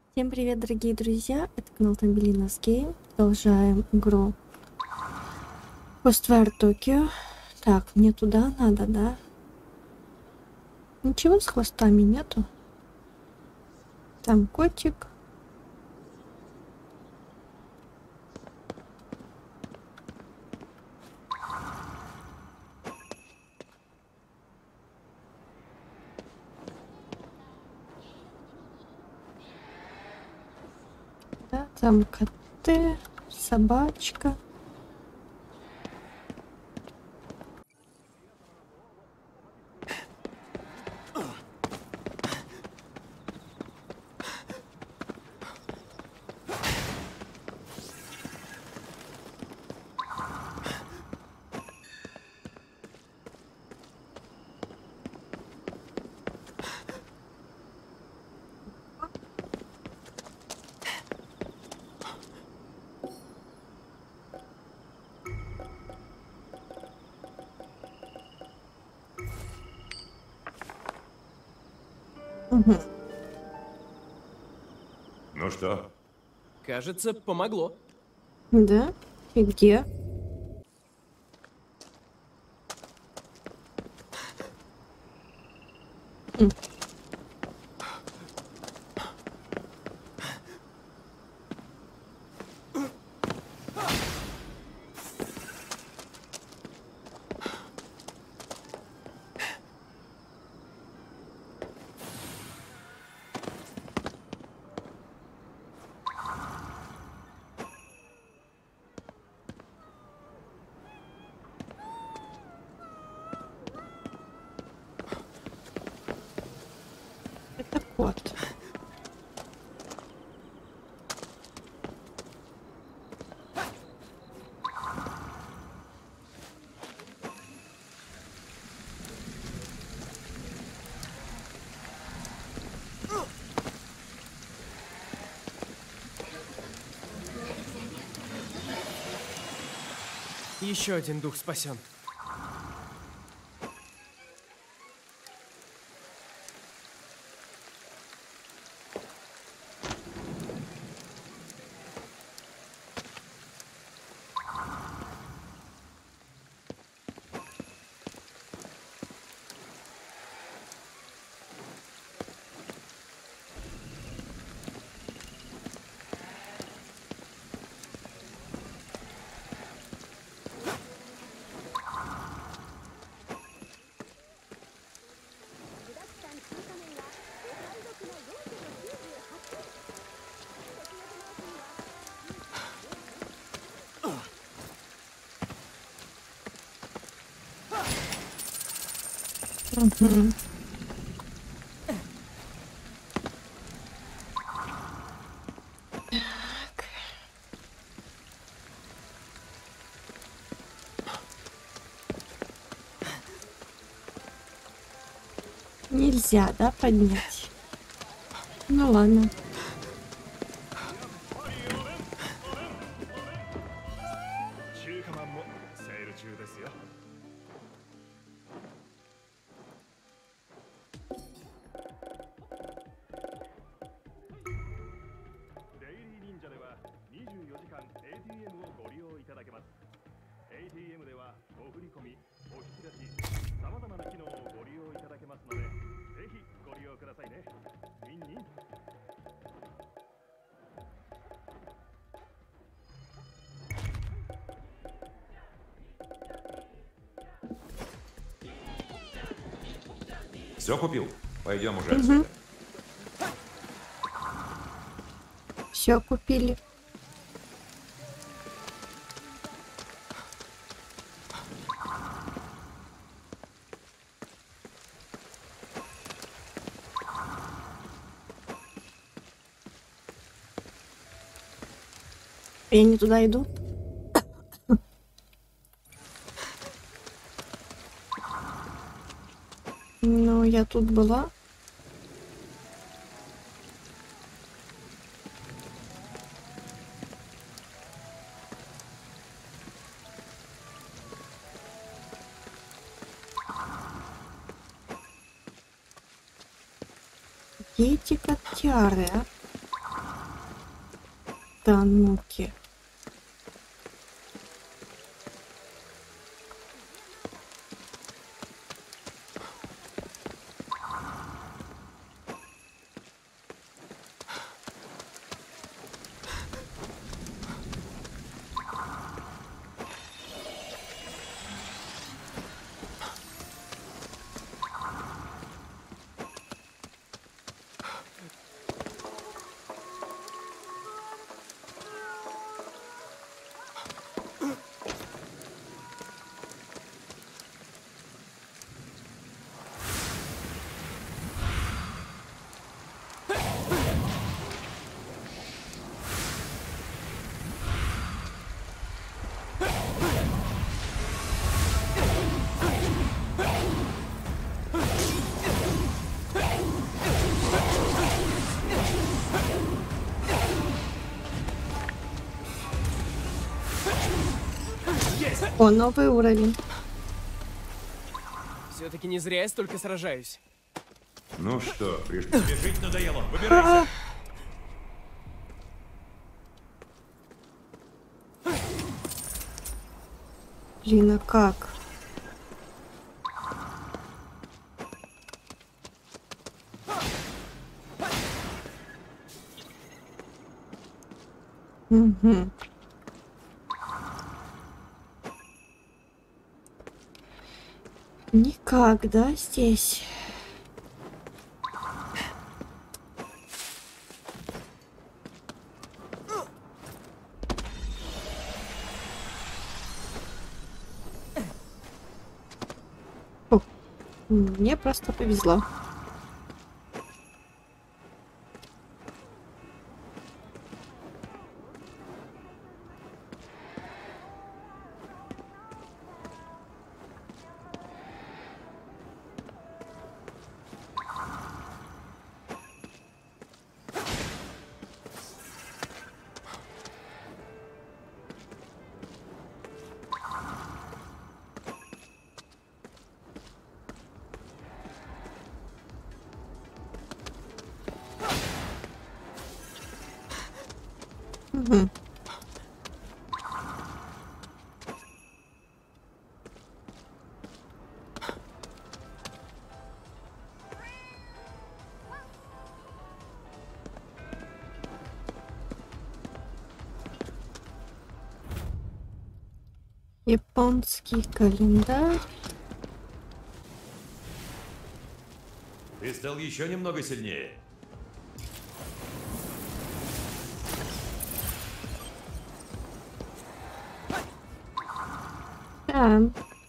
Всем привет, дорогие друзья! Это канал Тамбелинас Гейм. Продолжаем игру Ghostwire Tokyo. Так, мне туда надо, да? Ничего с хвостами нету. Там котик. Да, там коты, собачка. Угу. Ну что? Кажется, помогло. Да? И где? М. Это кот. Еще один дух спасен. Угу. Нельзя, да, поднять? Ну ладно. ATM ではお振り込み、お引き出し、さまざまな機能をご利用いただけますので、ぜひご利用くださいね。ニンニン。Все купил? Пойдем уже отсюда. Все купили. Я не туда иду. Ну, я тут была. Где эти котяры, а? Тануки. О, новый уровень. Все-таки не зря я столько сражаюсь. Ну что, пришли? Тебе жить надоело. Выбирайся. Блин, а как? Угу. Никак, да, здесь? О, мне просто повезло. Угу. Японский календарь. Ты стал еще немного сильнее. Да.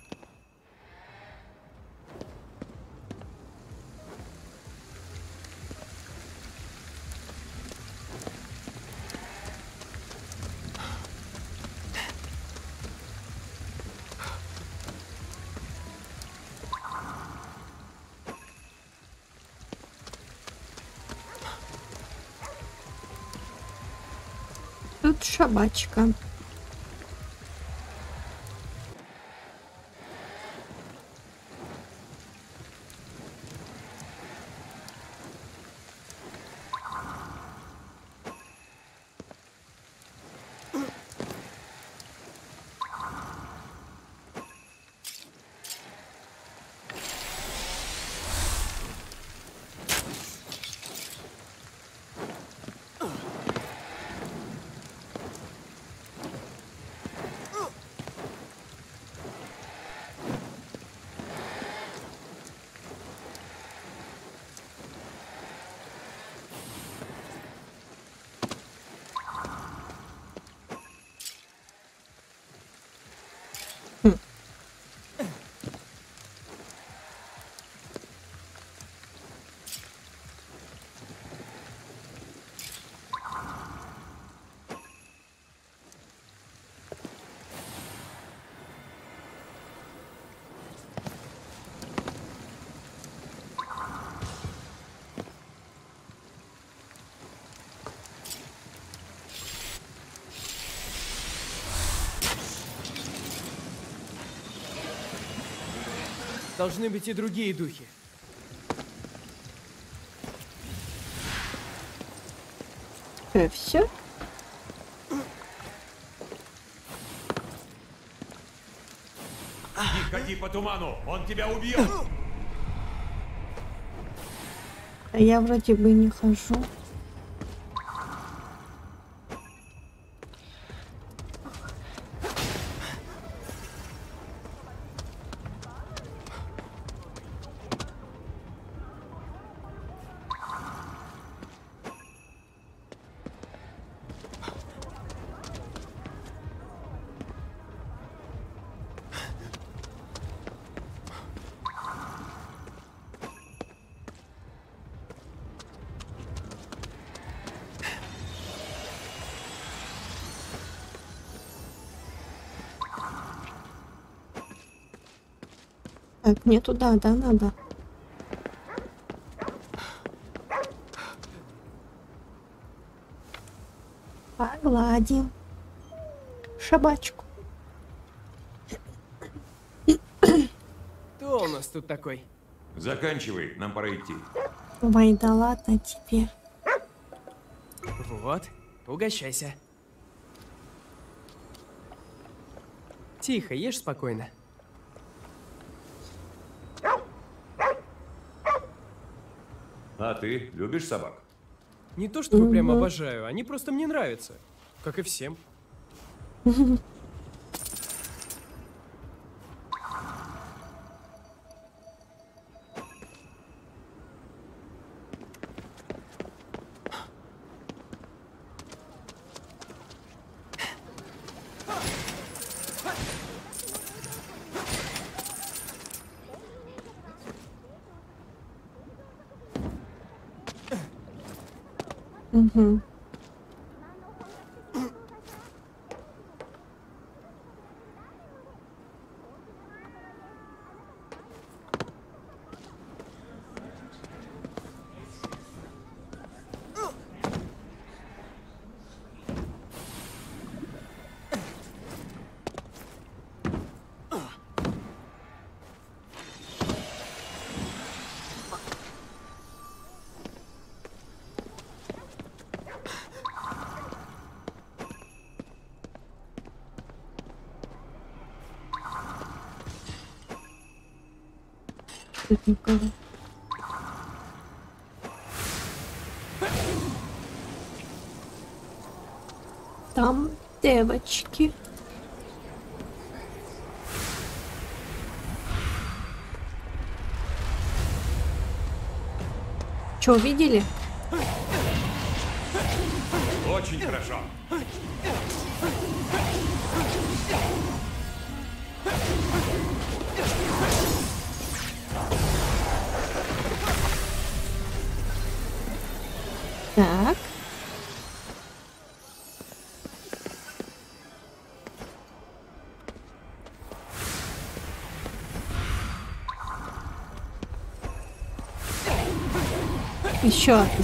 Тут собачка. Должны быть и другие духи. Все? ходи по туману, он тебя убьет. А я вроде бы не хожу. Так, мне туда, да, надо? Погладим собачку. Кто у нас тут такой? Заканчивай, нам пора идти. Ой, да ладно тебе. Вот, угощайся. Тихо, ешь спокойно. А ты любишь собак? Не то чтобы прям обожаю, они просто мне нравятся. Как и всем. Угу. Тут никого. Там девочки. Чё, видели? Очень хорошо. Так. Еще одна.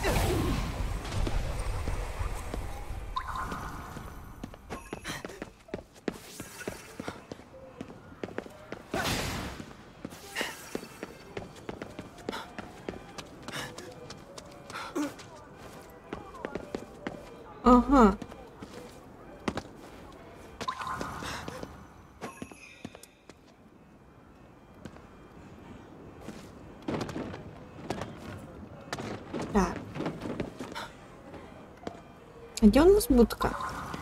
Ага. Так. А где у нас будка?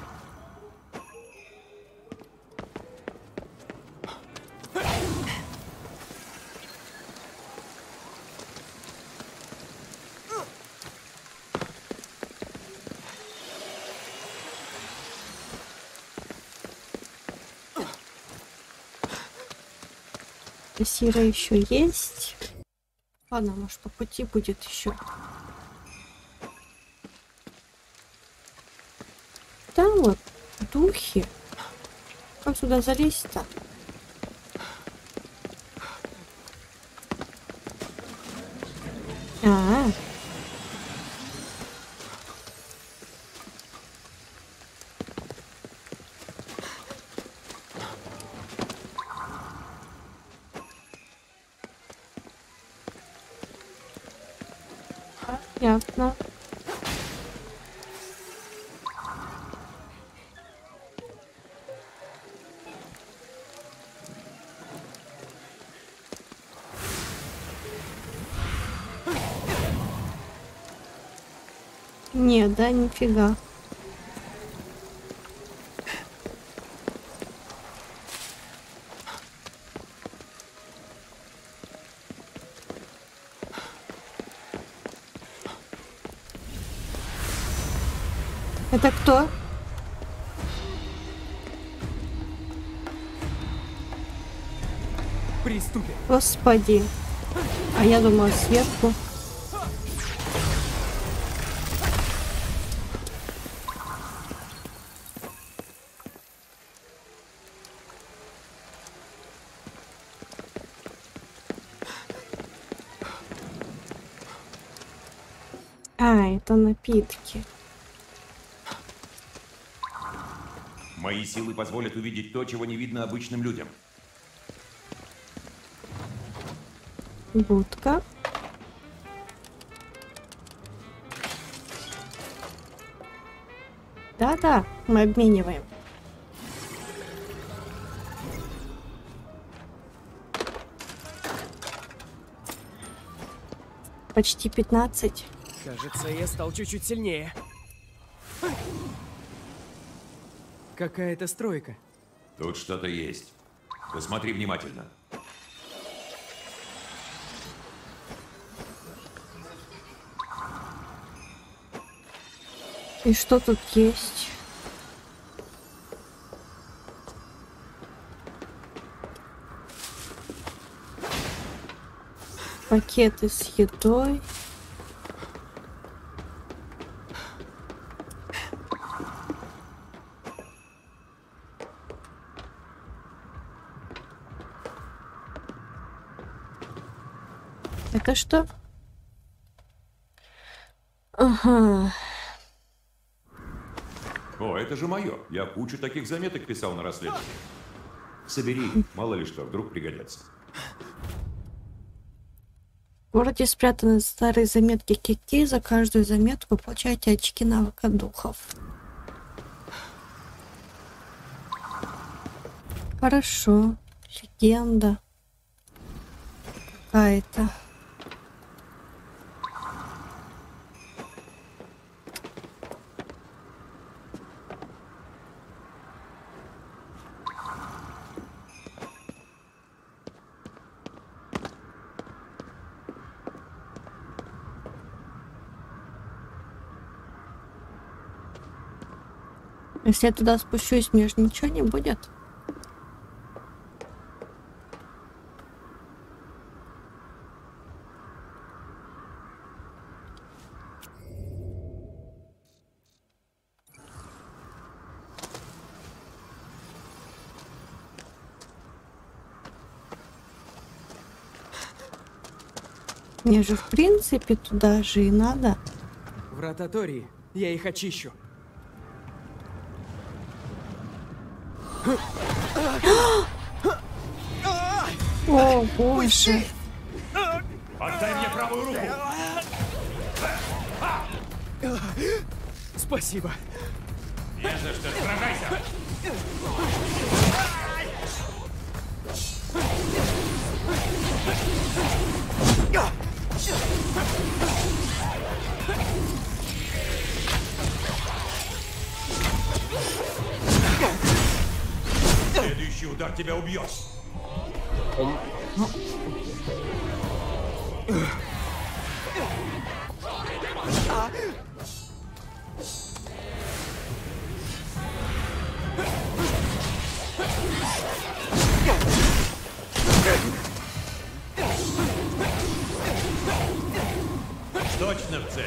Сира еще есть. Ладно, может по пути будет еще. Там вот духи. Как сюда залезть-то? А-а-а. Понятно. Не, да, нифига. Это кто? Приступим. Господи. А я думала сверху. А, это напитки. Мои силы позволят увидеть то, чего не видно обычным людям. Будка. Да-да, мы обмениваем. Почти 15. Кажется, я стал чуть-чуть сильнее. Какая-то стройка. Тут что-то есть. Посмотри внимательно. И что тут есть? Пакеты с едой. Это что? Ага. О, это же мое. Я кучу таких заметок писал на расследование. Собери, мало ли что, вдруг пригодятся. В городе спрятаны старые заметки Кики. За каждую заметку получаете очки навыка духов. Хорошо. Легенда. Какая-то. Если я туда спущусь, мне же ничего не будет. Мне же в принципе туда же и надо. Врата Тории. Я их очищу. О, боже. Отдай мне правую руку! Спасибо. Не за что, сражайся! Следующий удар тебя убьет. Точно в цель.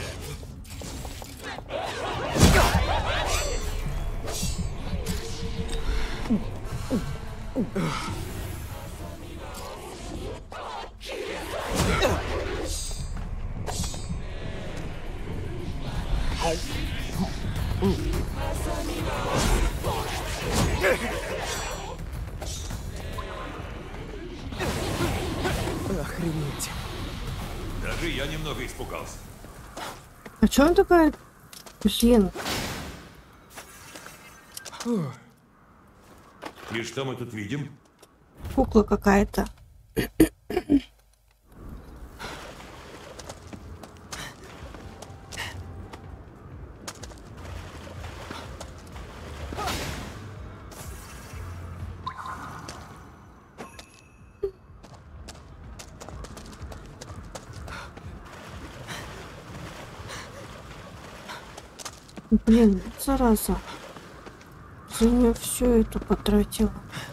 Охренеть. Даже я немного испугался. А чё он такая? Блин. И что мы тут видим? Кукла какая-то. Блин, зараза. За нее всю эту потратила.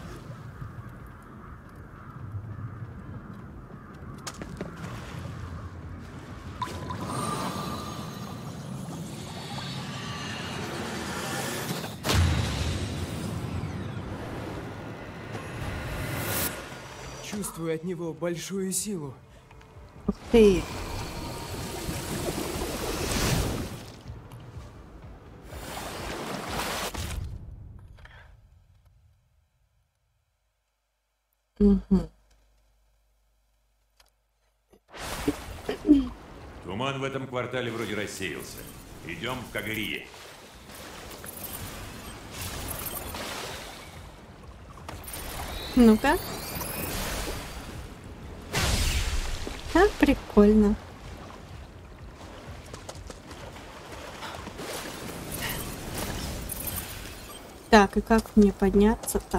Чувствую от него большую силу. Ух ты. Угу. Туман в этом квартале вроде рассеялся. Идем в Кагарие. Ну-ка. А, прикольно. Так, и как мне подняться-то?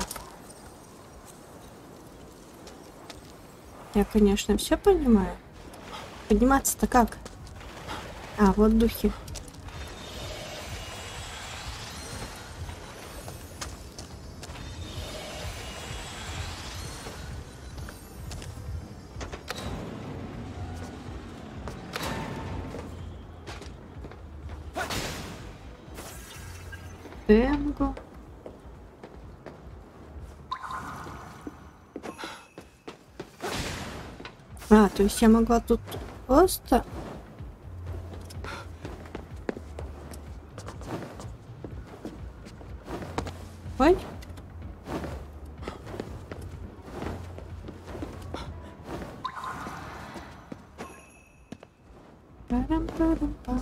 Я, конечно, все понимаю. Подниматься-то как? А, вот духи. Тенго. А, то есть я могла тут просто... Ой. Парам-парам-пам.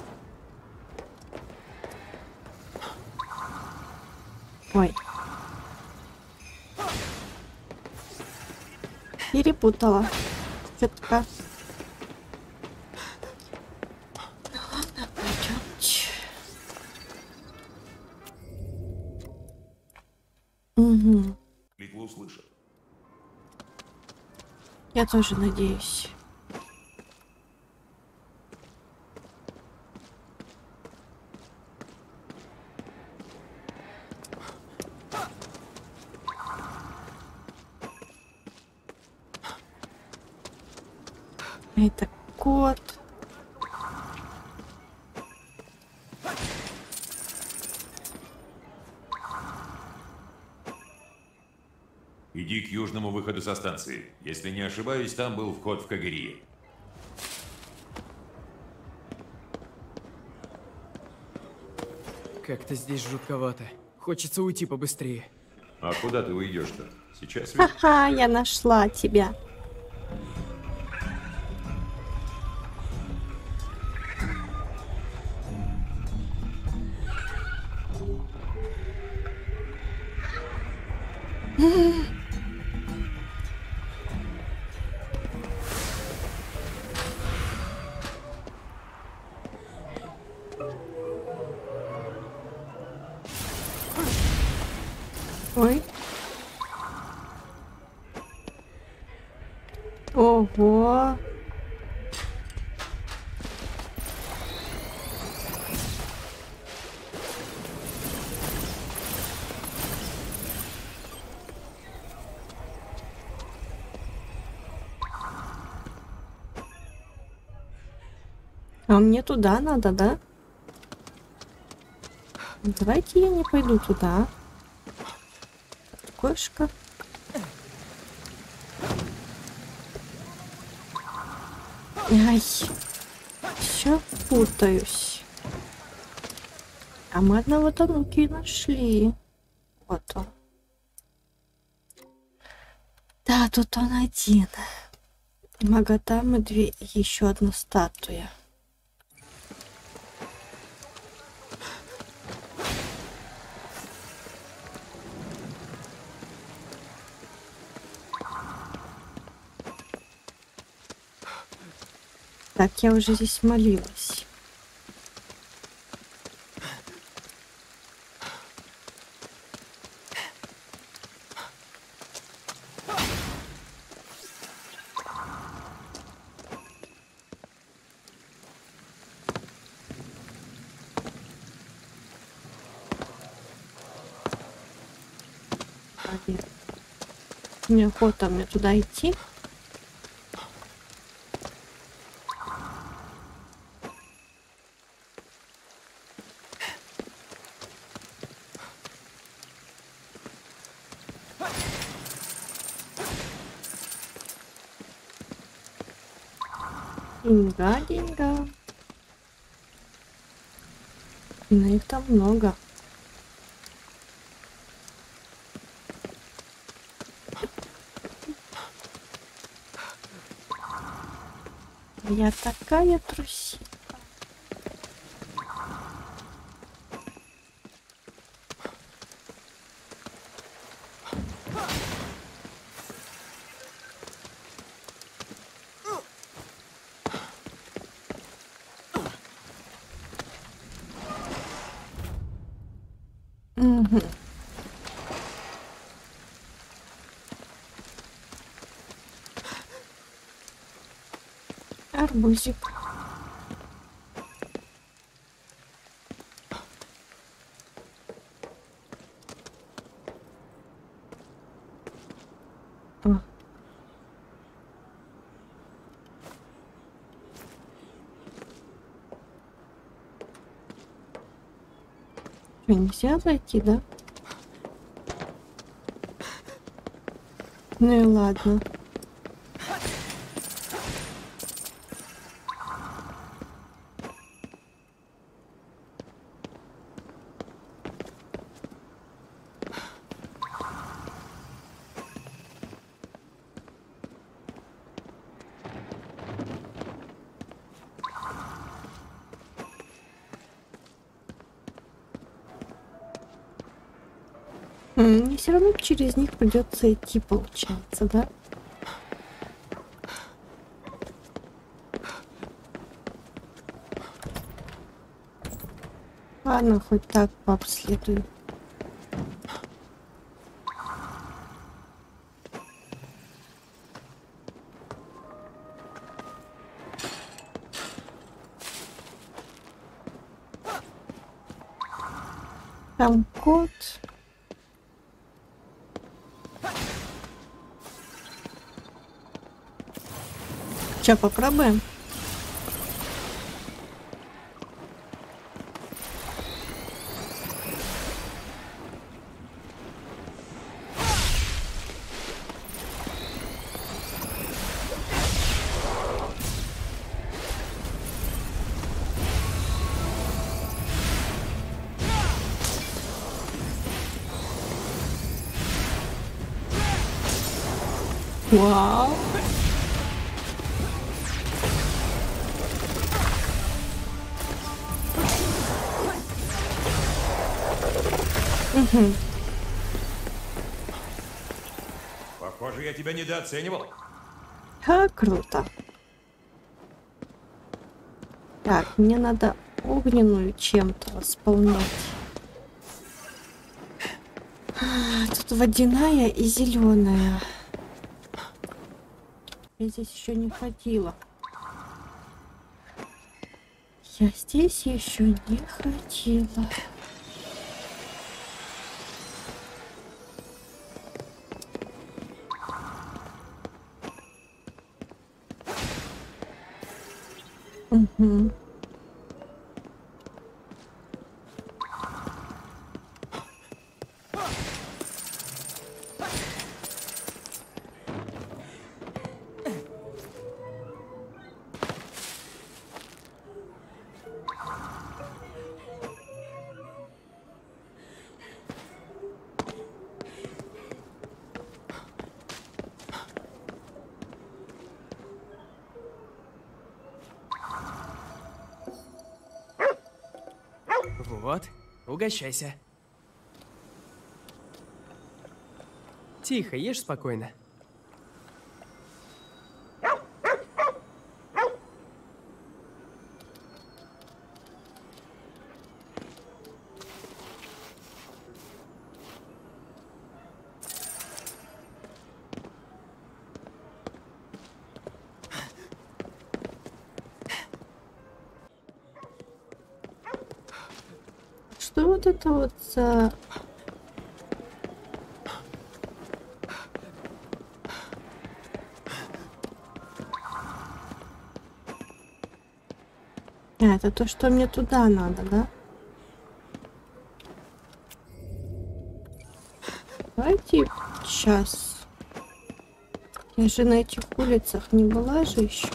Ой. Перепутала. Чё-то. Ладно, пойдёмте. Угу. Метлу услышал. Я тоже надеюсь. Это кот. Иди к южному выходу со станции. Если не ошибаюсь, там был вход в Кагарие. Как-то здесь жутковато. Хочется уйти побыстрее. А куда ты уйдешь-то? Сейчас ведь... Ха-ха, я нашла тебя. Ой. Ого. А мне туда надо, да? Давайте я не пойду туда. Кошка. Ай, все путаюсь. А мы одного тануки нашли. Вот он. Да, тут он один. И Магатам и две, еще одна статуя. Так, я уже здесь молилась. сзади. Неохота мне туда идти. Деньга, деньга. Но их там много. Я такая трусиха. Мгм. Арбузик. А. Что, нельзя зайти, да? Ну и ладно. Мне все равно через них придется идти, получается, да? Ладно, хоть так пообследую. Там кот. Сейчас попробуем. Вау. Угу. Похоже, я тебя недооценивал. Круто. Так, мне надо огненную чем-то восполнять. Тут водяная и зеленая. Я здесь еще не ходила. Я здесь еще не ходила. Угу. Вот, угощайся. Тихо, ешь спокойно. Что вот это вот за А, это то, что мне туда надо, да? Давайте сейчас. Я же на этих улицах не была же еще.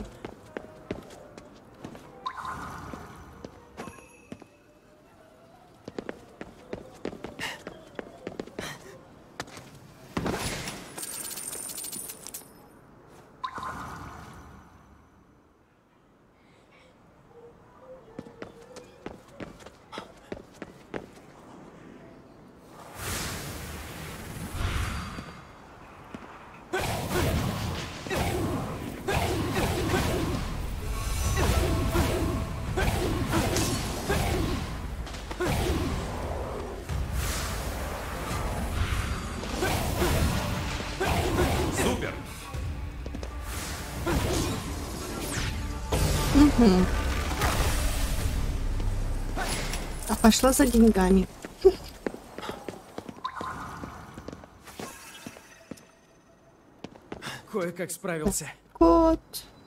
Супер! А пошла за деньгами. Кое-как справился. Кот.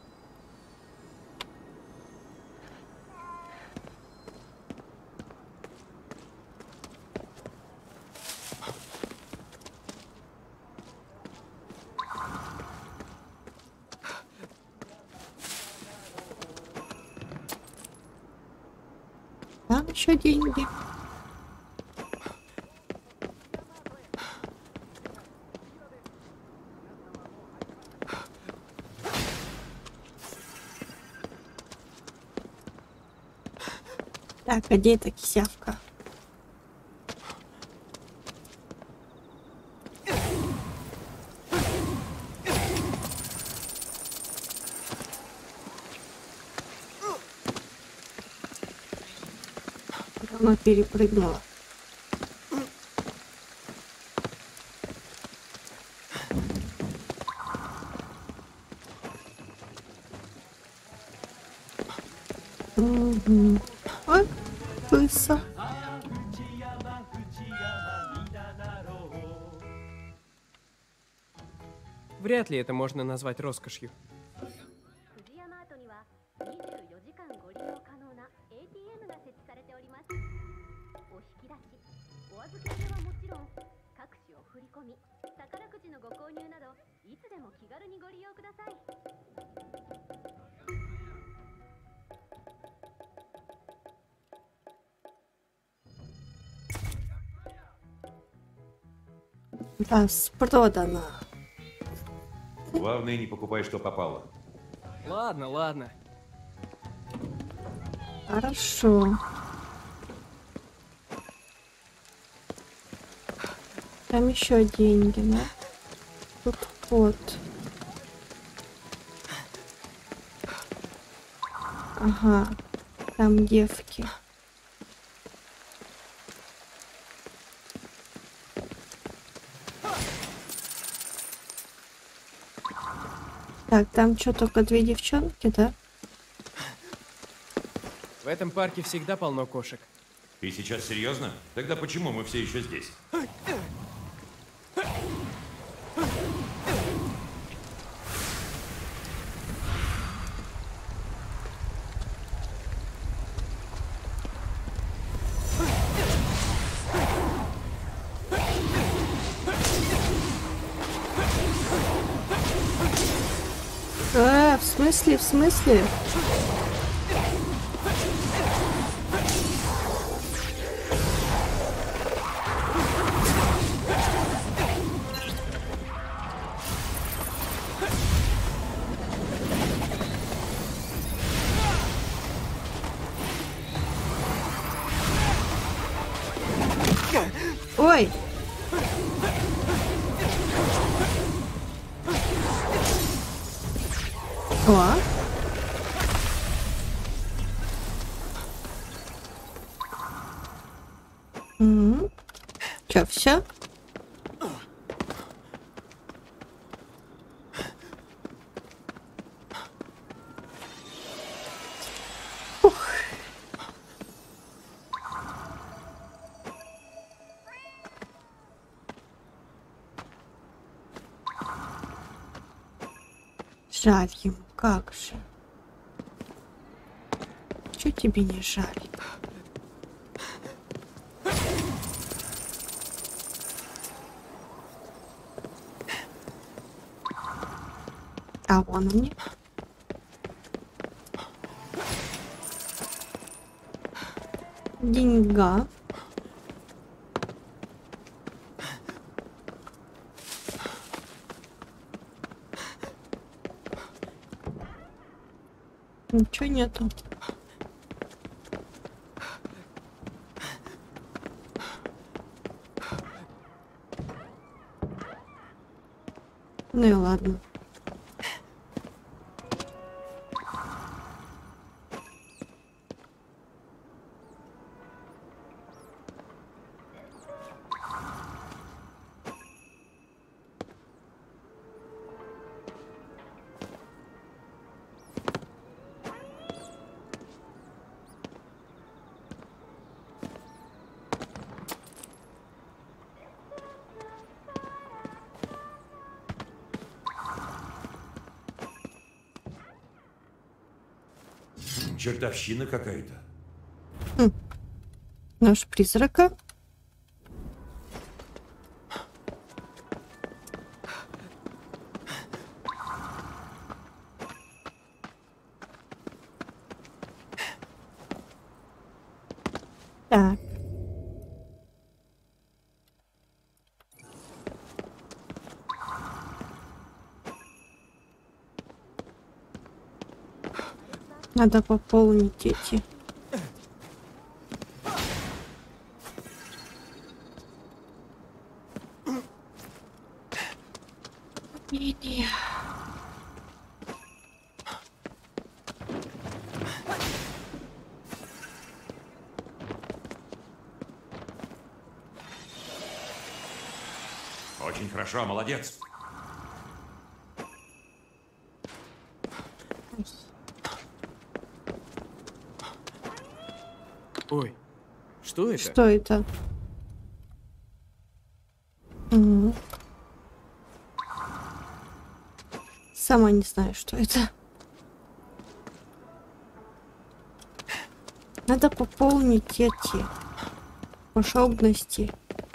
Там еще деньги. Так, а где эта кисявка? Она перепрыгнула. Угу. Ой, лыса. Вряд ли это можно назвать роскошью. フジヤマートには24時間ご利用可能な ATM が設置されております。お引き出し、お預け入れはもちろん、各種お振り込み、宝くじのご購入など、いつでも気軽にご利用ください。 Да, продано. Главное, не покупай, что попало. Ладно, ладно. Хорошо. Там еще деньги, да? Тут кот. Ага. Там девки. Так, там что, только две девчонки, да? В этом парке всегда полно кошек. Ты сейчас серьезно? Тогда почему мы все еще здесь? В смысле, в смысле? Ой! О! Чё, все? Жаль ему, как же. Чуть тебе не жаль? А вон они. Деньга. Ничего нету. Ну и ладно. Чертовщина какая-то. Нож призрака. Так. Надо пополнить эти. Не-не. Очень хорошо, молодец. Ой, что это? Что это? Мгм. Сама не знаю, что это. Надо пополнить эти способности.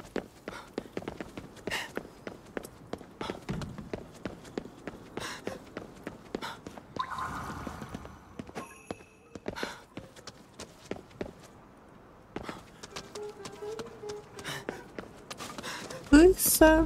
Крыса.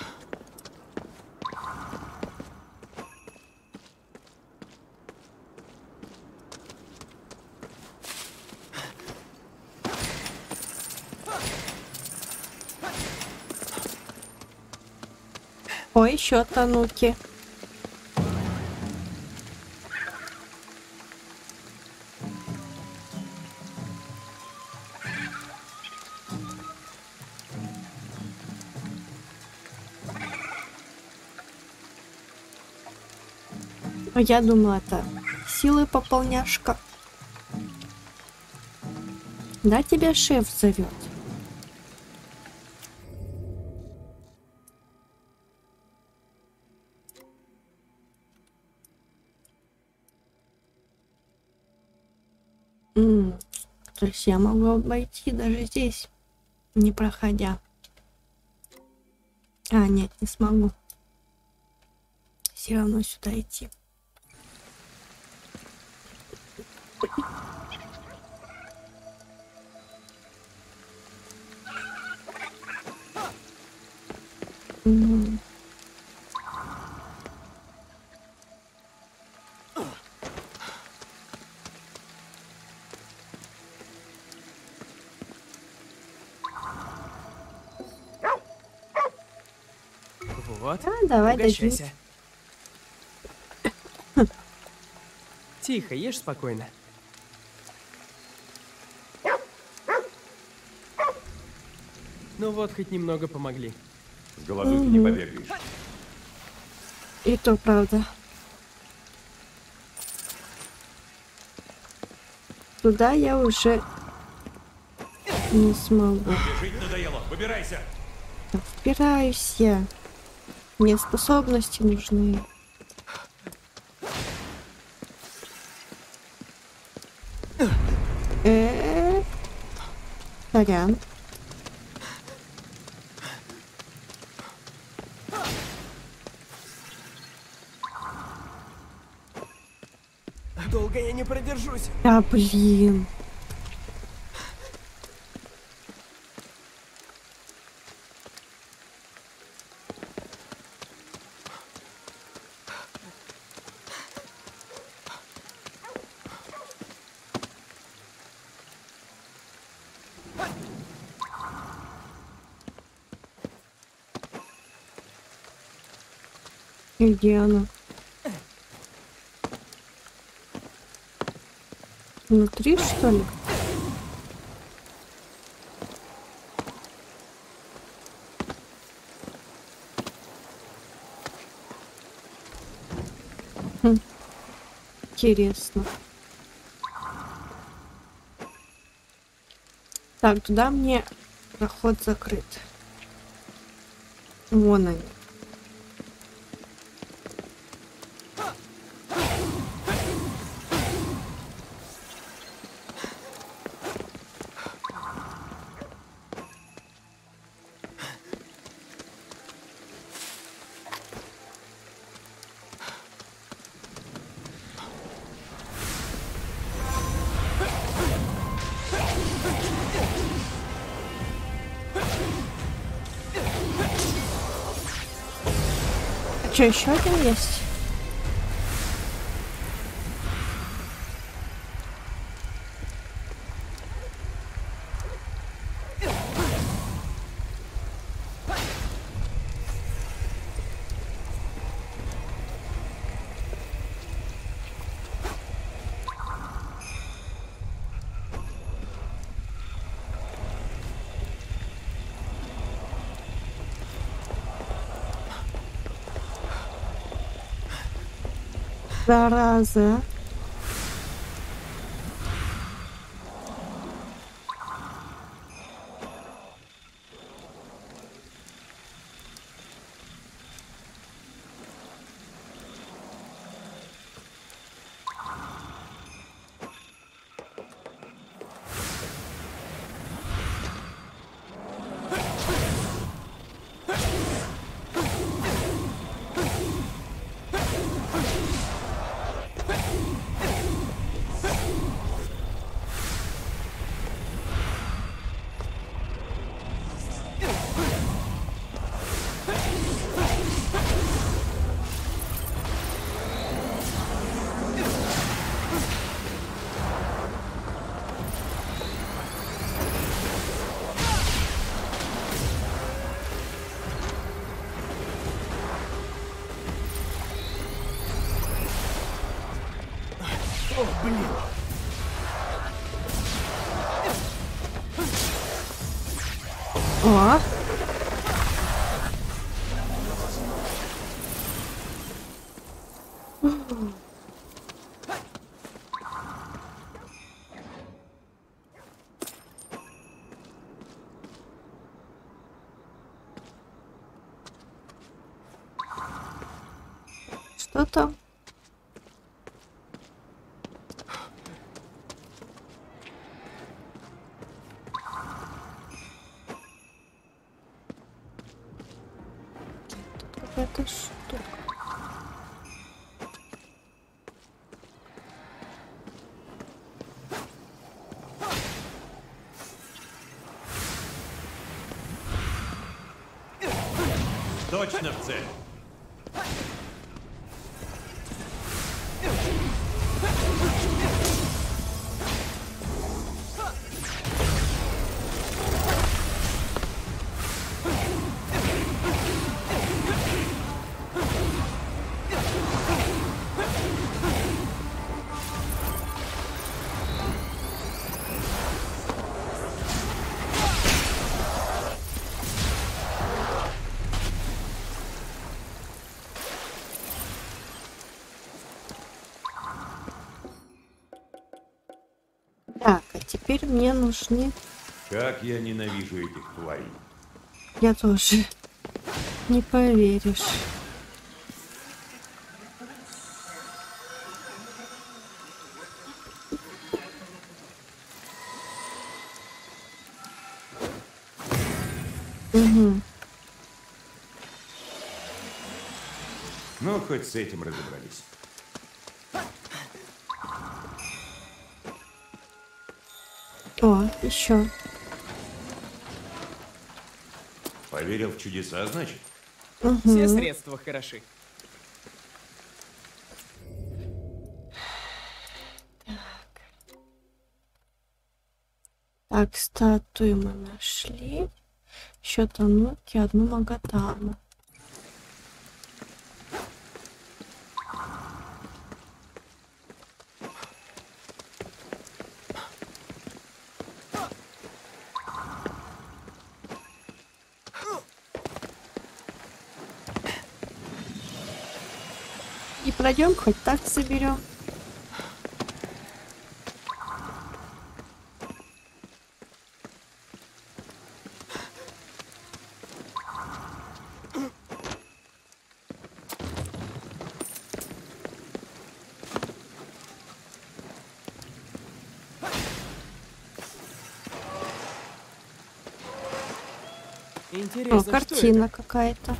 Ой, еще тануки. Я думала, это силы пополняшка. Да, тебя шеф зовет. То есть я могу обойти даже здесь, не проходя. А, нет, не смогу. Все равно сюда идти. Вот, давай дадим. угощайся. Тихо, ешь спокойно. Ну вот, хоть немного помогли. С голодухи не побегаешь. И то правда. Туда я уже не смогу. Жить надоело, выбирайся. Да впираюсь я. Мне способности нужны. Сорян. Долго я не продержусь. Да, блин. И где она? Внутри, что ли? Хм. Интересно. Так, туда мне проход закрыт. Вон они. А что, еще один есть? Зараза. О, блин. О. Что там? Какая-то штука. Точно в цель. Так, а теперь мне нужны... Как я ненавижу этих тварей. Я тоже. Не поверишь. Угу. Ну, хоть с этим разобрались. О, еще. Поверил в чудеса, значит? Все средства хороши. Так, статую мы нашли. Еще Тануки, одну Магатану. И пройдем, хоть так соберем. Интересно, О, что картина какая-то.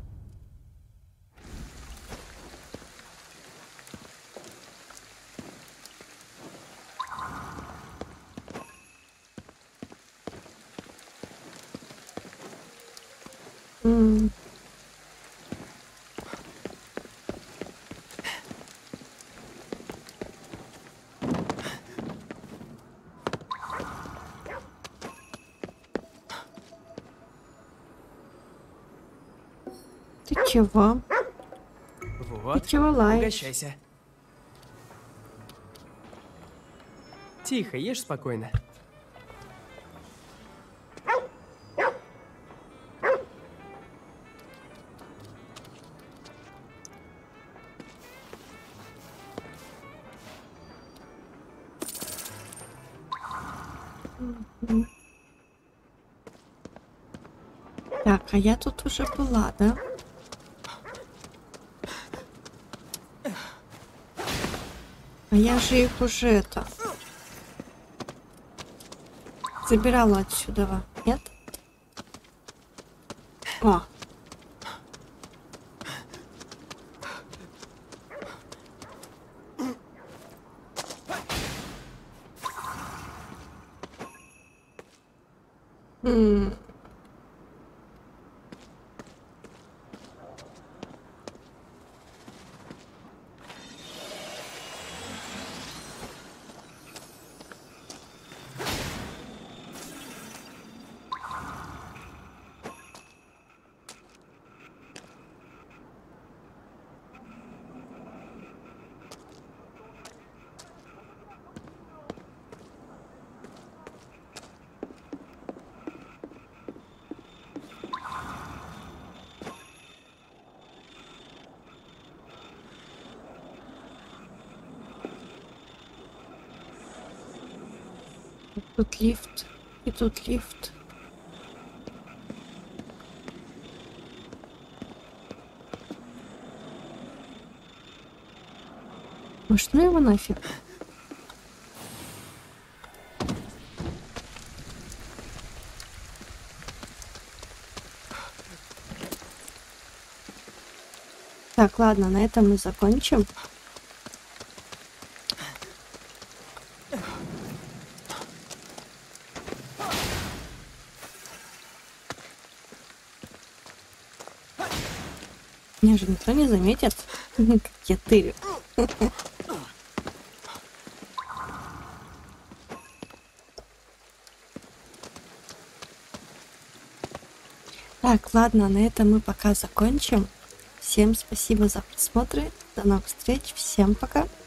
М. Ты чего? это? Вот, Ты чего лаешь? угощайся. Тихо, ешь спокойно. Так, а я тут уже была, да? А я же их уже это забирала отсюда, нет? О. М. Тут лифт. И тут лифт. Может, ну его нафиг? Так, ладно, на этом мы закончим. Меня же никто не заметит, как я тырю. Так, ладно, на этом мы пока закончим. Всем спасибо за просмотр. До новых встреч. Всем пока.